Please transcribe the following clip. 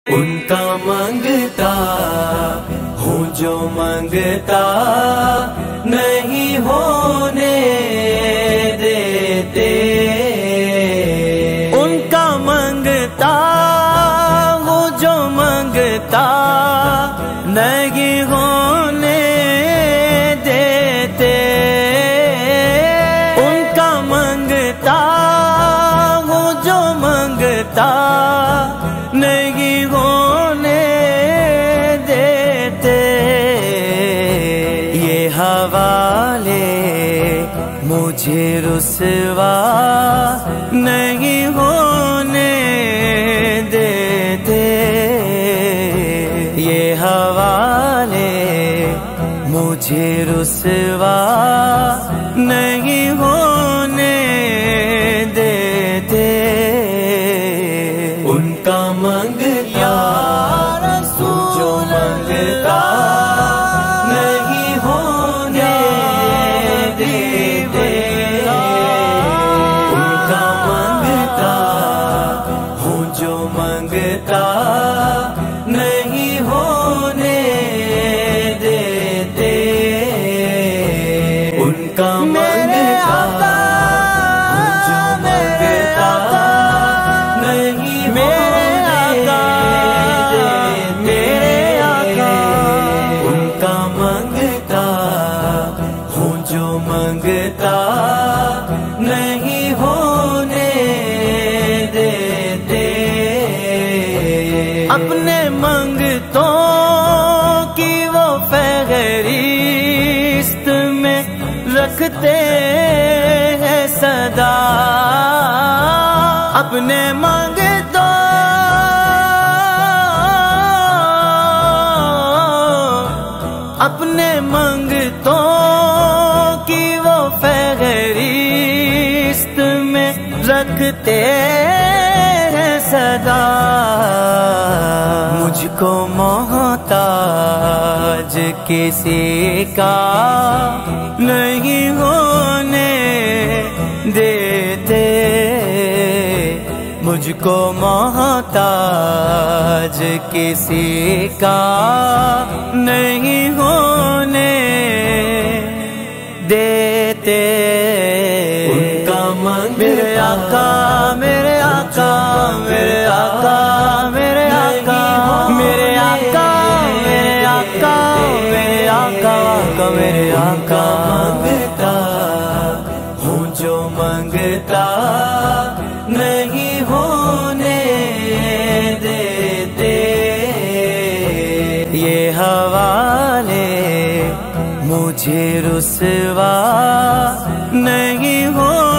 ان کا منگتا ہوں جو منگتا نہیں ہونے دیتے، ان کا منگتا ہوں جو منگتا نہیں ہونے دیتے، ان کا منگتا ہوں جو منگتا نہیں ہونے دیتے، یہ حوالے مجھے رسوا نہیں ہونے دیتے، یہ حوالے مجھے رسوا نہیں ہونے دیتے، ان کا منگتا جو منگتا نہیں ہونے دیتے، ان کا منگتا ہوں جو منگتا نہیں ہونے دیتے، ان کا منگتا جو منگتا نہیں ہونے دیتے، ان کا منگتا ہوں جو منگتا نہیں ہونے دیتے، اپنے منگتوں کی وہ فہرست میں رکھتے ہیں صدا، اپنے منگتوں اپنے منگتوں کی وہ فہرست میں رکھتے ہیں صدا، مجھ کو محتاج کسی کا نہیں ہونے دیتے، مجھ کو محتاج کسی کا نہیں ہونے دیتے، ان کا میرے آقا میرے آقا میرے آقا میرے آقا میرے آقا میرے آقا میرے آقا میرے آقا منگتا ہوں جو منگتا نہیں ہونے دیتے، یہ حوالے مجھے رسوا نہیں ہونے